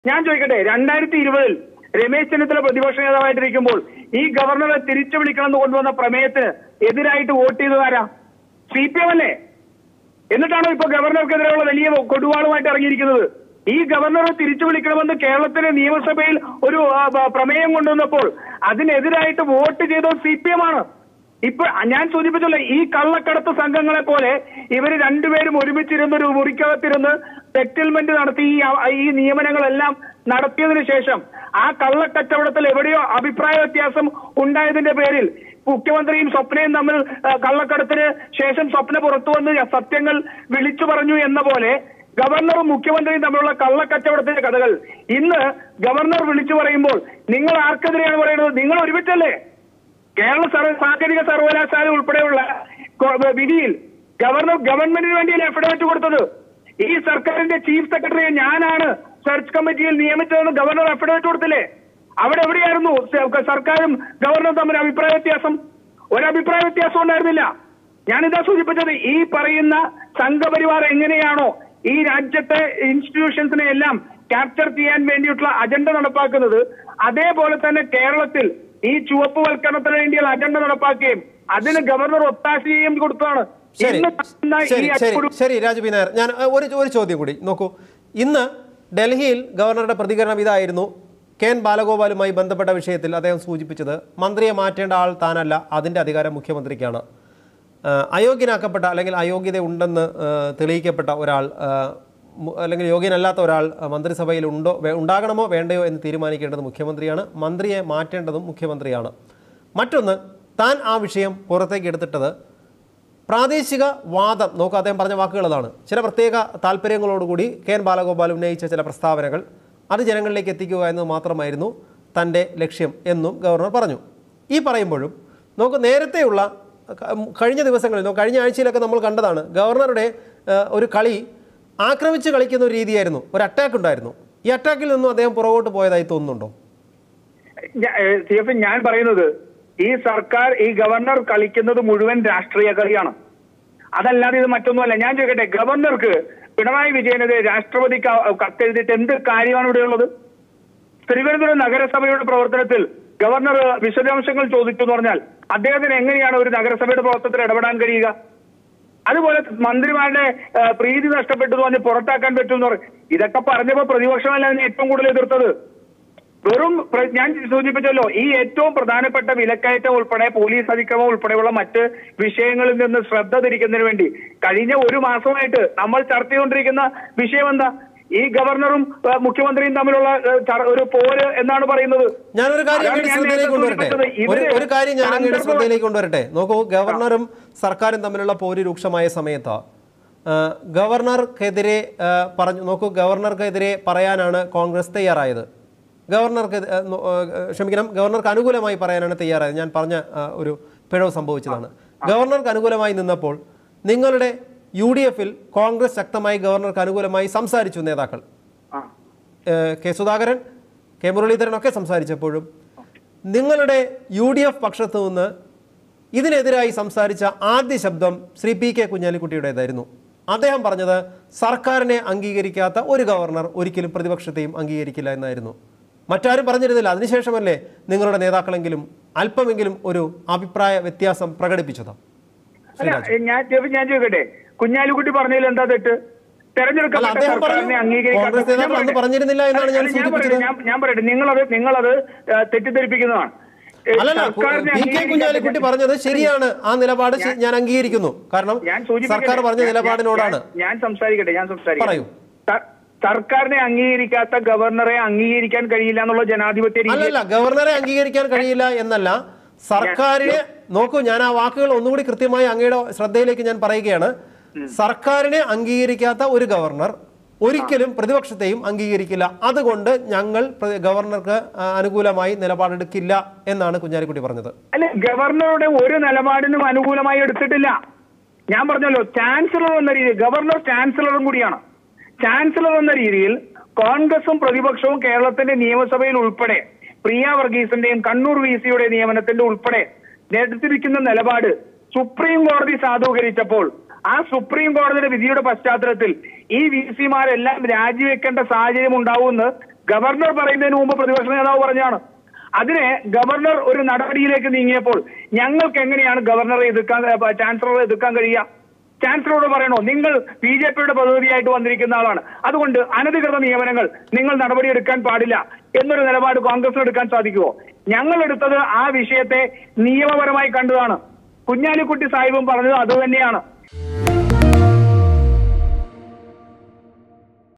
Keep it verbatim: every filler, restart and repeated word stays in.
ഞാൻ ചോദിക്കട്ടെ, രണ്ടായിരത്തി ഇരുപതിൽ രമേശ് ചെന്നിത്തല പ്രതിപക്ഷ നേതാവായിട്ടിരിക്കുമ്പോൾ ഈ ഗവർണറെ തിരിച്ചു വിളിക്കണമെന്ന് കൊണ്ടുവന്ന പ്രമേയത്തിന് എതിരായിട്ട് വോട്ട് ചെയ്തതാരാ? സി പി എം അല്ലേ? എന്നിട്ടാണോ ഇപ്പൊ ഗവർണർക്കെതിരെയുള്ള വലിയ കൊടുവാളുമായിട്ട് ഇറങ്ങിയിരിക്കുന്നത്? ഈ ഗവർണറെ തിരിച്ചു വിളിക്കണമെന്ന് കേരളത്തിലെ നിയമസഭയിൽ ഒരു പ്രമേയം കൊണ്ടുവന്നപ്പോൾ അതിനെതിരായിട്ട് വോട്ട് ചെയ്തത് സി പി എം ആണ്. ഇപ്പൊ ഞാൻ സൂചിപ്പിച്ചല്ലോ, ഈ കള്ളക്കടത്ത് സംഘങ്ങളെ പോലെ ഇവര് രണ്ടുപേരും ഒരുമിച്ചിരുന്ന് ഒരു മുറിക്കകത്തിരുന്ന് സെറ്റിൽമെന്റ് നടത്തി ഈ നിയമനങ്ങളെല്ലാം നടത്തിയതിനു ശേഷം ആ കള്ളക്കച്ചവടത്തിൽ എവിടെയോ അഭിപ്രായ വ്യത്യാസം ഉണ്ടായതിന്റെ പേരിൽ മുഖ്യമന്ത്രിയും സ്വപ്നയും തമ്മിൽ കള്ളക്കടത്തിന് ശേഷം സ്വപ്ന പുറത്തു വന്ന് സത്യങ്ങൾ വിളിച്ചു പറഞ്ഞു എന്ന പോലെ ഗവർണറും മുഖ്യമന്ത്രിയും തമ്മിലുള്ള കള്ളക്കച്ചവടത്തിന്റെ കഥകൾ ഇന്ന് ഗവർണർ വിളിച്ചു പറയുമ്പോൾ നിങ്ങൾ ആർക്കെതിരെയാണ് പറയുന്നത്? നിങ്ങൾ ഒരുമിച്ചല്ലേ? കേരള സാങ്കേതിക സർവകലാശാല ഉൾപ്പെടെയുള്ള വിധിയിൽ ഗവർണർ ഗവൺമെന്റിന് വേണ്ടിയാണ് എഫിഡവിറ്റ് കൊടുത്തത്. ഈ സർക്കാരിന്റെ ചീഫ് സെക്രട്ടറിയെ ഞാനാണ് സെർച്ച് കമ്മിറ്റിയിൽ നിയമിച്ചതെന്ന് ഗവർണർ എഫിഡവിറ്റ് കൊടുത്തില്ലേ? അവിടെ എവിടെയായിരുന്നു സർക്കാരും ഗവർണറും തമ്മിൽ അഭിപ്രായ വ്യത്യാസം? ഒരഭിപ്രായ വ്യത്യാസം ഉണ്ടായിരുന്നില്ല. ഞാനിതാ സൂചിപ്പിച്ചത്, ഈ പറയുന്ന സംഘപരിവാർ എങ്ങനെയാണോ ഈ രാജ്യത്തെ ഇൻസ്റ്റിറ്റ്യൂഷൻസിനെ എല്ലാം ക്യാപ്ചർ ചെയ്യാൻ വേണ്ടിയിട്ടുള്ള അജണ്ട നടപ്പാക്കുന്നത്, അതേപോലെ തന്നെ കേരളത്തിൽ ഈ ചുവപ്പുവൽക്കരണത്തിന് വേണ്ടിയുള്ള അജണ്ട നടപ്പാക്കുകയും അതിന് ഗവർണർ ഒത്താശ ചെയ്യുകയും കൊടുത്തതാണ്. ശരി രാജു പി നായർ, ഞാൻ ഒരു ഒരു ചോദ്യം കൂടി നോക്കൂ. ഇന്ന് ഡൽഹിയിൽ ഗവർണറുടെ പ്രതികരണം ഇതായിരുന്നു. കെ എൻ ബാലഗോപാലുമായി ബന്ധപ്പെട്ട വിഷയത്തിൽ അദ്ദേഹം സൂചിപ്പിച്ചത് മന്ത്രിയെ മാറ്റേണ്ട ആൾ താനല്ല, അതിൻ്റെ അധികാരം മുഖ്യമന്ത്രിക്കാണ്. അയോഗ്യനാക്കപ്പെട്ട അല്ലെങ്കിൽ അയോഗ്യത ഉണ്ടെന്ന് തെളിയിക്കപ്പെട്ട ഒരാൾ അല്ലെങ്കിൽ യോഗ്യനല്ലാത്ത ഒരാൾ മന്ത്രിസഭയിൽ ഉണ്ടോ ഉണ്ടാകണമോ വേണ്ടയോ എന്ന് തീരുമാനിക്കേണ്ടത് മുഖ്യമന്ത്രിയാണ്. മന്ത്രിയെ മാറ്റേണ്ടതും മുഖ്യമന്ത്രിയാണ്. മറ്റൊന്ന്, താൻ ആ വിഷയം പുറത്തേക്ക് എടുത്തിട്ടത് പ്രാദേശിക വാദം നോക്കുക. അദ്ദേഹം പറഞ്ഞ വാക്കുകൾ അതാണ്. ചില പ്രത്യേക താല്പര്യങ്ങളോടുകൂടി കെ എൻ ബാലഗോപാൽ ഉന്നയിച്ച ചില പ്രസ്താവനകൾ അത് ജനങ്ങളിലേക്ക് എത്തിക്കുക എന്നത് മാത്രമായിരുന്നു തൻ്റെ ലക്ഷ്യം എന്നും ഗവർണർ പറഞ്ഞു. ഈ പറയുമ്പോഴും നമുക്ക് നേരത്തെയുള്ള കഴിഞ്ഞ ദിവസങ്ങളിൽ കഴിഞ്ഞ ആഴ്ചയിലൊക്കെ നമ്മൾ കണ്ടതാണ് ഗവർണറുടെ ഒരു കളി ആക്രമിച്ച് കളിക്കുന്ന ഒരു രീതിയായിരുന്നു. ഒരു അറ്റാക്ക് ഉണ്ടായിരുന്നു. ഈ അറ്റാക്കിൽ നിന്നും അദ്ദേഹം പുറകോട്ട് പോയതായി തോന്നുന്നുണ്ടോ? ഞാൻ പറയുന്നത് ഈ സർക്കാർ ഈ ഗവർണർ കളിക്കുന്നത് മുഴുവൻ രാഷ്ട്രീയ കളിയാണ്, അതല്ലാതെ ഇത് മറ്റൊന്നുമല്ല. ഞാൻ ചോദിക്കട്ടെ, ഗവർണർക്ക് പിണറായി വിജയനെതിരെ രാഷ്ട്രപതിക്ക് കത്തെഴുതിയിട്ട് എന്ത് കാര്യമാണ് ഇവിടെയുള്ളത്? തിരുവനന്തപുരം നഗരസഭയുടെ പ്രവർത്തനത്തിൽ ഗവർണർ വിശദാംശങ്ങൾ ചോദിച്ചു എന്ന് പറഞ്ഞാൽ അദ്ദേഹത്തിന് എങ്ങനെയാണ് ഒരു നഗരസഭയുടെ പ്രവർത്തനത്തിൽ ഇടപെടാൻ കഴിയുക? അതുപോലെ മന്ത്രിമാരുടെ പ്രീതി നഷ്ടപ്പെട്ടു എന്ന് പറഞ്ഞ് പുറത്താക്കാൻ പറ്റുമെന്ന് പറയും. ഇതൊക്കെ പറഞ്ഞപ്പോ പ്രതിപക്ഷമല്ല അതിനെ ഏറ്റവും കൂടുതൽ എതിർത്തത്. വെറും ഞാൻ സൂചിപ്പിച്ചല്ലോ, ഈ ഏറ്റവും പ്രധാനപ്പെട്ട വിലക്കയറ്റം ഉൾപ്പെടെ പോലീസ് അതിക്രമം ഉൾപ്പെടെയുള്ള മറ്റ് വിഷയങ്ങളിൽ നിന്ന് ശ്രദ്ധ തിരിക്കുന്നതിന് വേണ്ടി കഴിഞ്ഞ ഒരു മാസമായിട്ട് നമ്മൾ ചർച്ച ചെയ്തുകൊണ്ടിരിക്കുന്ന വിഷയം എന്താ? ഈ ഗവർണറും മുഖ്യമന്ത്രിയും തമ്മിലുള്ള ഒരു പോര് എന്നാണ് പറയുന്നത്. ഞാനൊരു കാര്യം ശ്രദ്ധയിലേക്ക് കൊണ്ടുവരട്ടെ ഒരു കാര്യം ഞാൻ അങ്ങയുടെ ശ്രദ്ധയിലേക്ക് കൊണ്ടുവരട്ടെ നോക്കൂ, ഗവർണറും സർക്കാരും തമ്മിലുള്ള പോര് രൂക്ഷമായ സമയത്ത് ഗവർണർക്കെതിരെ പറഞ്ഞു നോക്കൂ ഗവർണർക്കെതിരെ പറയാനാണ് കോൺഗ്രസ് തയ്യാറായത്. ഗവർണർക്ക് ക്ഷമിക്കണം ഗവർണർക്ക് അനുകൂലമായി പറയാനാണ് തയ്യാറായത്. ഞാൻ പറഞ്ഞ ഒരു പിഴവ് സംഭവിച്ചതാണ്. ഗവർണർക്ക് അനുകൂലമായി നിന്നപ്പോൾ നിങ്ങളുടെ യു ഡി എഫിൽ കോൺഗ്രസ് ശക്തമായി ഗവർണർക്ക് അനുകൂലമായി സംസാരിച്ചു. നേതാക്കൾ കെ സുധാകരൻ, കെ മുരളീധരൻ ഒക്കെ സംസാരിച്ചപ്പോഴും നിങ്ങളുടെ യു ഡി എഫ് പക്ഷത്തു നിന്ന് ഇതിനെതിരായി സംസാരിച്ച ആദ്യ ശബ്ദം ശ്രീ പി കെ കുഞ്ഞാലിക്കുട്ടിയുടേതായിരുന്നു. അദ്ദേഹം പറഞ്ഞത് സർക്കാരിനെ അംഗീകരിക്കാത്ത ഒരു ഗവർണർ ഒരിക്കലും പ്രതിപക്ഷത്തെയും അംഗീകരിക്കില്ല എന്നായിരുന്നു. മറ്റാരും പറഞ്ഞിരുന്നില്ല. അതിനുശേഷമല്ലേ നിങ്ങളുടെ നേതാക്കളെങ്കിലും അല്പമെങ്കിലും ഒരു അഭിപ്രായ വ്യത്യാസം പ്രകടിപ്പിച്ചത്? ഞാൻ ഞാൻ ചോദിക്കട്ടെ, കുഞ്ഞാലിക്കുട്ടി പറഞ്ഞതിൽ എന്താ തെറ്റ്? തെരഞ്ഞെടുക്കപ്പെട്ട സർക്കാരിനെ അംഗീകരിക്കാൻ പറഞ്ഞിരുന്നില്ല എന്നാണ് ഞാൻ ഞാൻ പറയട്ടെ, നിങ്ങളത് നിങ്ങളത് തെറ്റിദ്ധരിപ്പിക്കുന്നതാണ്. അല്ലല്ല, പി കെ കുഞ്ഞാലിക്കുട്ടി പറഞ്ഞത് ശരിയാണ്. ആ നിലപാട് ഞാൻ അംഗീകരിക്കുന്നു. കാരണം സർക്കാർ പറഞ്ഞ നിലപാടിനോടാണ് ഞാൻ സംസാരിക്കട്ടെ ഞാൻ സംസാരിക്കട്ടെ പറയൂ. സർക്കാരിനെ അംഗീകരിക്കാത്ത ഗവർണറെ അംഗീകരിക്കാൻ കഴിയില്ല എന്നുള്ള ജനാധിപത്യ രീതി അല്ലല്ല, ഗവർണറെ അംഗീകരിക്കാൻ കഴിയില്ല എന്നല്ല, സർക്കാരിനെ നോക്കൂ, ഞാൻ ആ വാക്കുകൾ ഒന്നുകൂടി കൃത്യമായി അങ്ങയുടെ ശ്രദ്ധയിലേക്ക് ഞാൻ പറയുകയാണ്. സർക്കാരിനെ അംഗീകരിക്കാത്ത ഒരു ഗവർണർ ഒരിക്കലും പ്രതിപക്ഷത്തെയും അംഗീകരിക്കില്ല. അതുകൊണ്ട് ഞങ്ങൾ ഗവർണർക്ക് അനുകൂലമായി നിലപാടെടുക്കില്ല എന്നാണ് കുഞ്ഞാലിക്കുട്ടി പറഞ്ഞത്. അല്ലെ, ഗവർണറുടെ ഒരു നിലപാടിനും അനുകൂലമായി എടുത്തിട്ടില്ല. ഞാൻ പറഞ്ഞല്ലോ, ചാൻസലർ എന്ന രീതിയിൽ ഗവർണർ ചാൻസലറും കൂടിയാണ്. ചാൻസലർ എന്ന രീതിയിൽ കോൺഗ്രസും പ്രതിപക്ഷവും കേരളത്തിന്റെ നിയമസഭയിൽ ഉൾപ്പെടെ പ്രിയ വർഗീസിന്റെയും കണ്ണൂർ വി സിയുടെ നിയമനത്തിന്റെ ഉൾപ്പെടെ എടുത്തിരിക്കുന്ന നിലപാട് സുപ്രീം കോടതി സാധൂകരിച്ചപ്പോൾ ആ സുപ്രീം കോടതിയുടെ വിധിയുടെ പശ്ചാത്തലത്തിൽ ഈ വി സിമാരെല്ലാം രാജിവെക്കേണ്ട സാഹചര്യം ഉണ്ടാവുമെന്ന് ഗവർണർ പറയുന്നതിന് മുമ്പ് പ്രതിപക്ഷ നേതാവ് പറഞ്ഞാണ്. അതിനെ ഗവർണർ ഒരു നടപടിയിലേക്ക് നീങ്ങിയപ്പോൾ ഞങ്ങൾക്ക് എങ്ങനെയാണ് ഗവർണറെ എതിർക്കാൻ, ചാൻസലറെ എതിർക്കാൻ കഴിയുക? ചാൻസലറോട് പറയണോ, നിങ്ങൾ ബി ജെ പിയുടെ പ്രതിനിധിയായിട്ട് വന്നിരിക്കുന്ന ആളാണ്, അതുകൊണ്ട് അനധികൃത നിയമനങ്ങൾ നിങ്ങൾ നടപടിയെടുക്കാൻ പാടില്ല എന്നൊരു നിലപാട് കോൺഗ്രസിന് എടുക്കാൻ സാധിക്കുമോ? ഞങ്ങൾ എടുത്തത് ആ വിഷയത്തെ നിയമപരമായി കണ്ടതാണ്. കുഞ്ഞാലിക്കുട്ടി സാഹിബും പറഞ്ഞത് അതുതന്നെയാണ്.